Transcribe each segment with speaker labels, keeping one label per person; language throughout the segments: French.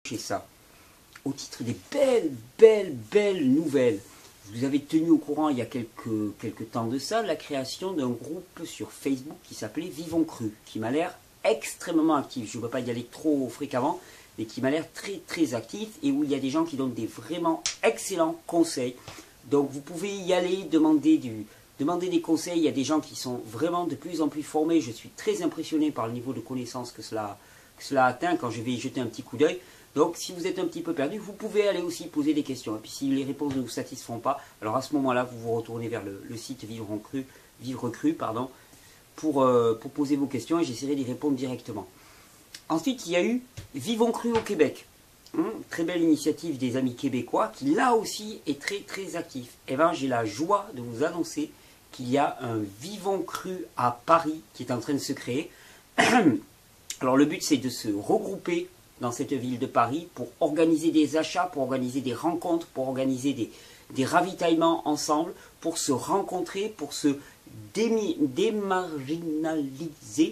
Speaker 1: ça. Au titre des belles nouvelles. Vous avez tenu au courant il y a quelques temps de ça la création d'un groupe sur Facebook qui s'appelait Vivons Cru, qui m'a l'air extrêmement actif. Je ne veux pas y aller trop fréquemment, mais qui m'a l'air très actif et où il y a des gens qui donnent des vraiment excellents conseils. Donc vous pouvez y aller, demander des conseils. Il y a des gens qui sont vraiment de plus en plus formés. Je suis très impressionné par le niveau de connaissance que cela atteint quand je vais y jeter un petit coup d'œil. Donc si vous êtes un petit peu perdu, vous pouvez aller aussi poser des questions. Et puis si les réponses ne vous satisfont pas, alors à ce moment-là, vous vous retournez vers le site Vivre Cru, pour poser vos questions et j'essaierai d'y répondre directement. Ensuite, il y a eu Vivons Cru au Québec. Très belle initiative des amis québécois qui là aussi est très actif. Et bien j'ai la joie de vous annoncer qu'il y a un Vivons Cru à Paris qui est en train de se créer. Alors le but c'est de se regrouper dans cette ville de Paris pour organiser des achats, pour organiser des rencontres, pour organiser des ravitaillements ensemble, pour se rencontrer, pour se démarginaliser,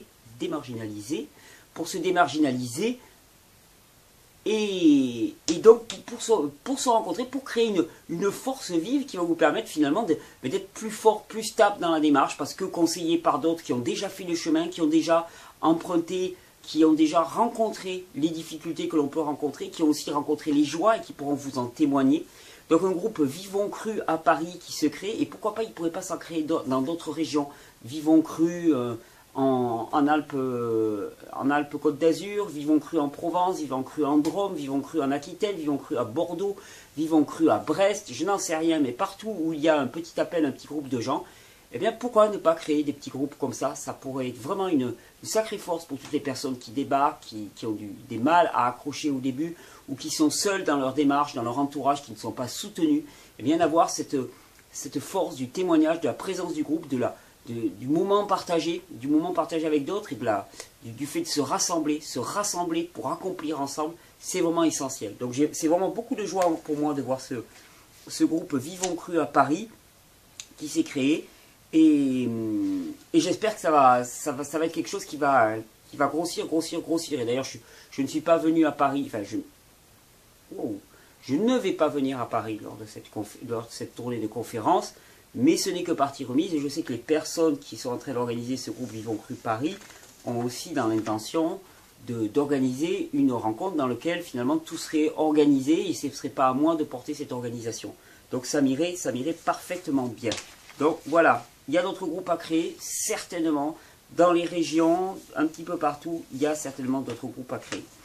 Speaker 1: et donc pour se rencontrer, pour créer une force vive qui va vous permettre finalement d'être plus fort, plus stable dans la démarche, parce que conseillés par d'autres qui ont déjà fait le chemin, qui ont déjà emprunté, qui ont déjà rencontré les difficultés que l'on peut rencontrer, qui ont aussi rencontré les joies et qui pourront vous en témoigner. Donc un groupe Vivons Cru à Paris qui se crée, et pourquoi pas, il ne pourrait pas s'en créer dans d'autres régions. Vivons Cru en Alpes-Côte d'Azur, Vivons Cru en Provence, Vivons Cru en Drôme, Vivons Cru en Aquitaine, Vivons Cru à Bordeaux, Vivons Cru à Brest, je n'en sais rien, mais partout où il y a un petit appel, un petit groupe de gens, eh bien pourquoi ne pas créer des petits groupes comme ça? Ça pourrait être vraiment une sacrée force pour toutes les personnes qui débarquent, qui ont des mal à accrocher au début, ou qui sont seules dans leur démarche, dans leur entourage, qui ne sont pas soutenus. Eh bien d'avoir cette force du témoignage, de la présence du groupe, du moment partagé avec d'autres, et du fait de se rassembler pour accomplir ensemble, c'est vraiment essentiel. Donc c'est vraiment beaucoup de joie pour moi de voir ce groupe Vivons Cru à Paris qui s'est créé. Et j'espère que ça va être quelque chose qui va grossir. Et d'ailleurs, je ne suis pas venu à Paris, enfin, je ne vais pas venir à Paris lors de cette tournée de conférences, mais ce n'est que partie remise. Et je sais que les personnes qui sont en train d'organiser ce groupe Vivons Cru Paris ont aussi dans l'intention d'organiser une rencontre dans laquelle finalement tout serait organisé et ce ne serait pas à moi de porter cette organisation. Donc ça m'irait parfaitement bien. Donc voilà. Il y a d'autres groupes à créer, certainement. Dans les régions, un petit peu partout, il y a certainement d'autres groupes à créer.